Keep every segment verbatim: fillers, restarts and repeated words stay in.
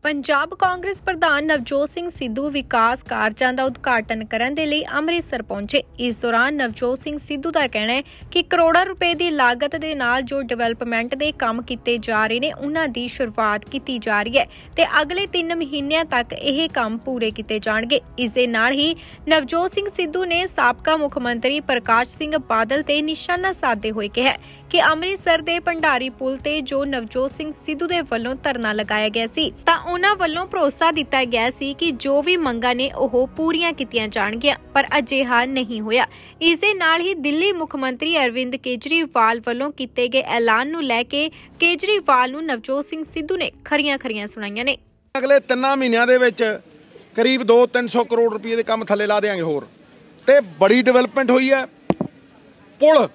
पंजाब कांग्रेस प्रधान नवजोत सिंह सिद्धू विकास कारजां दा उद्घाटन करन दे लई अमृतसर पहुंचे। इस दौरान नवजोत सिंह सिद्धू दा कहना है कि करोड़ां रुपए दी लागत दे नाल जो डिवेलपमेंट दे काम कीते जा रहे ने उन्हां दी शुरुआत कीती जा रही है ते अगले तीन महीनों तक यह काम पूरे कीते जाणगे। इस दे नाल ही नवजोत सिंह सिद्धू ने साबका मुख मंत्री प्रकाश सिंह बादल ते निशाना साधते हुए कहा कि अमृतसर दे भंडारी पुल ते जो नवजोत सिंह सिद्धू दे वल्लों धरना लगाया गया सी तां उन्हां वल्लों भरोसा दिता गया सी कि जो भी मंगां ने ओह पूरीआं कीतीआं जाणगीआं, पर अजिहा नहीं होया। इस दे नाल ही दिल्ली मुख मंत्री अरविंद केजरीवाल वल्लों कीते गए ऐलान नूं लैके केजरीवाल नूं नवजोत सिंह सिद्धू ने खरियां खरियां सुणाईआं ने। अगले तिन्नां महीनिਆਂ ਦੇ ਵਿੱਚ करीब दो तीन सौ करोड़ रुपए ਦੇ ਕੰਮ ਥੱਲੇ ਲਾ ਦੇਾਂਗੇ ਹੋਰ ਤੇ ਬੜੀ ਡਿਵੈਲਪਮੈਂਟ ਹੋਈ ਹੈ। ਪੁਲ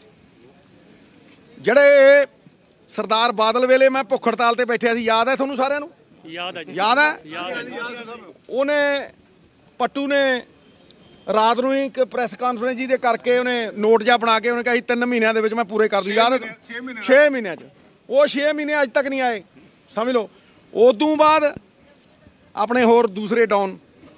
ਜਿਹੜੇ ਸਰਦਾਰ ਬਾਦਲ ਵੇਲੇ ਮੈਂ ਭੁੱਖ ਹੜਤਾਲ ਤੇ ਬੈਠਿਆ ਸੀ, ਯਾਦ ਹੈ ਤੁਹਾਨੂੰ ਸਾਰਿਆਂ ਨੂੰ? याद है याद है ਉਹਨੇ ਪੱਟੂ ਨੇ ਰਾਤ ਨੂੰ ਇੱਕ ਪ੍ਰੈਸ ਕਾਨਫਰੰਸ ਜੀ ਦੇ ਕਰਕੇ ਉਹਨੇ ਨੋਟ ਜਿਹਾ ਬਣਾ ਕੇ ਉਹਨੇ ਕਿਹਾ ਸੀ ਤਿੰਨ ਮਹੀਨਿਆਂ ਦੇ ਵਿੱਚ ਮੈਂ ਪੂਰੇ ਕਰ ਦੂੰ। ਯਾਦ ਹੈ? ਛੇ ਮਹੀਨਿਆਂ 'ਚ ਉਹ ਛੇ ਮਹੀਨੇ ਅੱਜ ਤੱਕ ਨਹੀਂ ਆਏ, ਸਮਝ ਲਓ। ਉਦੋਂ ਬਾਅਦ ਆਪਣੇ ਹੋਰ ਦੂਸਰੇ ਡਾਊਨ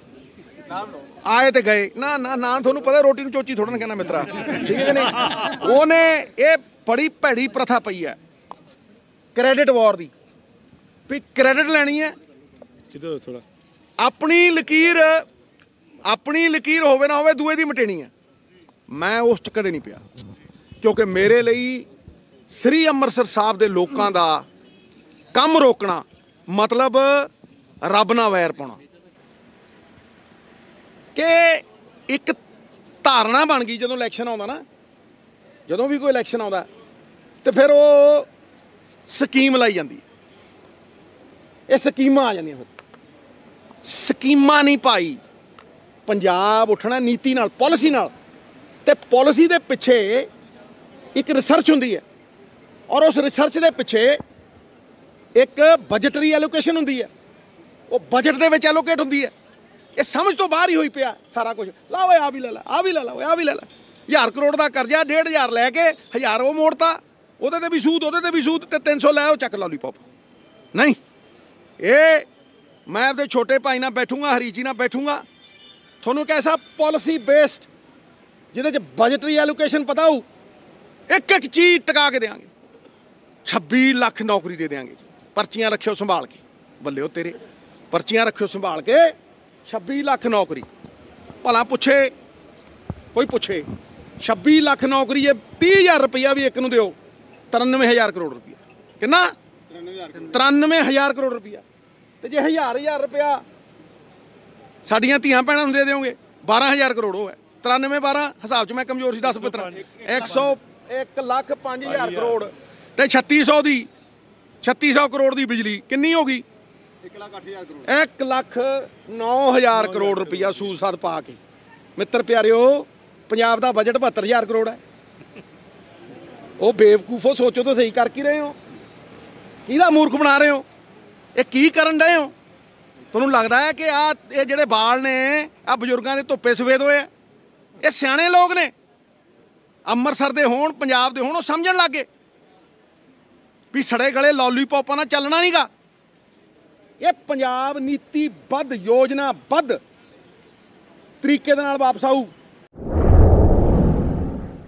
ਆਏ ਤੇ ਗਏ ਨਾ ਨਾ ਨਾ ਤੁਹਾਨੂੰ ਪਤਾ ਰੋਟੀ ਨੂੰ ਚੋਚੀ ਥੋੜ੍ਹਾ ਨਾ ਕਹਿਣਾ ਮਿੱਤਰਾ, ਠੀਕ ਹੈ ਕਿ ਨਹੀਂ? ਉਹਨੇ ਇਹ ਬੜੀ ਭੈੜੀ ਪ੍ਰਥਾ ਪਈ ਹੈ ਕ੍ਰੈਡਿਟ ਵਾਰ ਦੀ, ਵੀ ਕ੍ਰੈਡਿਟ ਲੈਣੀ ਹੈ ਥੋੜਾ ਆਪਣੀ ਲਕੀਰ ਆਪਣੀ ਲਕੀਰ ਹੋਵੇ ਨਾ ਹੋਵੇ ਦੂਏ ਦੀ ਮਟੇਣੀ ਹੈ। ਮੈਂ ਉਸ 'ਚ ਕਦੇ ਨਹੀਂ ਪਿਆ, ਕਿਉਂਕਿ ਮੇਰੇ ਲਈ ਸ੍ਰੀ ਅੰਮ੍ਰਿਤਸਰ ਸਾਹਿਬ ਦੇ ਲੋਕਾਂ ਦਾ ਕੰਮ ਰੋਕਣਾ ਮਤਲਬ ਰੱਬ ਨਾਲ ਵੈਰ ਪਾਉਣਾ। ਕਿ ਇੱਕ ਧਾਰਨਾ ਬਣ ਗਈ ਜਦੋਂ ਇਲੈਕਸ਼ਨ ਆਉਂਦਾ ਨਾ, ਜਦੋਂ ਵੀ ਕੋਈ ਇਲੈਕਸ਼ਨ ਆਉਂਦਾ ਤੇ ਫਿਰ ਉਹ ਸਕੀਮ ਲਾਈ ਜਾਂਦੀ, ਇਹ ਸਕੀਮਾਂ ਆ ਜਾਂਦੀਆਂ। ਫਿਰ ਸਕੀਮਾਂ ਨਹੀਂ ਭਾਈ, ਪੰਜਾਬ ਉੱਠਣਾ ਨੀਤੀ ਨਾਲ, ਪਾਲਿਸੀ ਨਾਲ, ਤੇ ਪਾਲਿਸੀ ਦੇ ਪਿੱਛੇ ਇੱਕ ਰਿਸਰਚ ਹੁੰਦੀ ਹੈ ਔਰ ਉਸ ਰਿਸਰਚ ਦੇ ਪਿੱਛੇ ਇੱਕ ਬਜਟਰੀ ਐਲੋਕੇਸ਼ਨ ਹੁੰਦੀ ਹੈ, ਉਹ ਬਜਟ ਦੇ ਵਿੱਚ ਐਲੋਕੇਟ ਹੁੰਦੀ ਹੈ। ਇਹ ਸਮਝ ਤੋਂ ਬਾਹਰ ਹੀ ਹੋਈ ਪਿਆ ਸਾਰਾ ਕੁਝ। ਲਾ ਓਏ ਆ ਵੀ ਲੈ ਲਾ, ਆ ਵੀ ਲੈ ਲਾ, ਓਏ ਆ ਵੀ ਲੈ ਲਾ। ਹਜ਼ਾਰ ਕਰੋੜ ਦਾ ਕਰਜ਼ਾ ਡੇਢ ਹਜ਼ਾਰ ਲੈ ਕੇ ਹਜ਼ਾਰ ਉਹ ਮੋੜਤਾ, ਉਹਦੇ ਤੇ ਵੀ ਸੂਦ, ਉਹਦੇ ਤੇ ਵੀ ਸੂਦ, ਤੇ ਤਿੰਨ ਸੌ ਲੈ ਉਹ ਚੱਕ ਲੋਲੀਪੌਪ। ਨਹੀਂ, ਇਹ ਮੈਂ ਆਪਦੇ ਛੋਟੇ ਭਾਈ ਨਾਲ ਬੈਠੂੰਗਾ, ਹਰੀਸ਼ ਜੀ ਨਾਲ ਬੈਠੂੰਗਾ, ਤੁਹਾਨੂੰ ਇੱਕ ਐਸਾ ਪਾਲਿਸੀ ਬੇਸਡ ਜਿਹਦੇ 'ਚ ਬਜਟਰੀ ਐਲੋਕੇਸ਼ਨ ਪਤਾ ਹੋਊ, ਇੱਕ ਇੱਕ ਚੀਜ਼ ਟਿਕਾ ਕੇ ਦੇਵਾਂਗੇ। ਛੱਬੀ ਲੱਖ ਨੌਕਰੀ ਦੇ ਦੇਵਾਂਗੇ। ਪਰਚੀਆਂ ਰੱਖਿਓ ਸੰਭਾਲ ਕੇ, ਬੱਲਿਓ ਤੇਰੇ ਪਰਚੀਆਂ ਰੱਖਿਓ ਸੰਭਾਲ ਕੇ। ਛੱਬੀ ਲੱਖ ਨੌਕਰੀ, ਭਲਾ ਪੁੱਛੇ ਕੋਈ ਪੁੱਛੇ ਛੱਬੀ ਲੱਖ ਨੌਕਰੀ ਹੈ, ਤੀਹ ਹਜ਼ਾਰ ਰੁਪਈਆ ਵੀ ਇੱਕ ਨੂੰ ਦਿਓ, ਤਰਾਨਵੇਂ ਹਜ਼ਾਰ ਕਰੋੜ ਰੁਪਈਆ। ਕਿੰਨਾ? ਤਰਾਨਵੇਂ ਹਜ਼ਾਰ ਕਰੋੜ ਰੁਪਈਆ। ਤੇ ਜੇ ਹਜ਼ਾਰ ਹਜ਼ਾਰ ਰੁਪਇਆ ਸਾਡੀਆਂ ਧੀਆਂ ਭੈਣਾਂ ਨੂੰ ਦੇ ਦਿਓਗੇ, ਬਾਰਾਂ ਹਜ਼ਾਰ ਕਰੋੜ ਉਹ ਹੈ। ਤਰਾਨਵੇਂ ਬਾਰਾਂ ਹਿਸਾਬ 'ਚ ਮੈਂ ਕਮਜ਼ੋਰ ਸੀ, ਦਸ ਪੁੱਤਰਾਂ ਇੱਕ ਸੌ ਇੱਕ ਲੱਖ ਪੰਜ ਹਜ਼ਾਰ ਕਰੋੜ ਤੇ ਛੱਤੀ ਸੌ ਦੀ ਛੱਤੀ ਸੌ ਕਰੋੜ ਦੀ ਬਿਜਲੀ ਕਿੰਨੀ ਹੋ ਗਈ? ਇੱਕ ਲੱਖ ਅੱਠ ਹਜ਼ਾਰ ਕਰੋੜ ਇੱਕ ਲੱਖ ਨੌ ਹਜ਼ਾਰ ਕਰੋੜ ਰੁਪਈਆ ਸੂਦ ਸਾਦ ਪਾ ਕੇ। ਮਿੱਤਰ ਪਿਆਰਿਓ, ਪੰਜਾਬ ਦਾ ਬਜਟ ਬਹੱਤਰ ਹਜ਼ਾਰ ਕਰੋੜ ਹੈ। ਉਹ ਬੇਵਕੂਫੋ, ਸੋਚੋ ਤਾਂ ਸਹੀ ਕਰ ਕੀ ਰਹੇ ਹੋ? ਕਿਹਦਾ ਮੂਰਖ ਬਣਾ ਰਹੇ ਹੋ? ਇਹ ਕੀ ਕਰਨ ਡਏ ਹੋ? ਤੁਹਾਨੂੰ ਲੱਗਦਾ ਹੈ ਕਿ ਆ ਇਹ ਜਿਹੜੇ ਬਾਲ ਨੇ ਆ ਬਜ਼ੁਰਗਾਂ ਦੇ ਧੁੱਪੇ ਸਫੇਦ ਹੋਏ ਆ? ਇਹ ਸਿਆਣੇ ਲੋਕ ਨੇ, ਅੰਮ੍ਰਿਤਸਰ ਦੇ ਹੋਣ, ਪੰਜਾਬ ਦੇ ਹੋਣ, ਉਹ ਸਮਝਣ ਲੱਗ ਗਏ ਵੀ ਸੜੇ ਗਲੇ ਲੋਲੀਪੌਪਾਂ ਨਾਲ ਚੱਲਣਾ ਨਹੀਂ ਗਾ। ਇਹ ਪੰਜਾਬ ਨੀਤੀਬੱਧ, ਯੋਜਨਾਬੱਧ ਤਰੀਕੇ ਦੇ ਨਾਲ ਵਾਪਸ ਆਊ।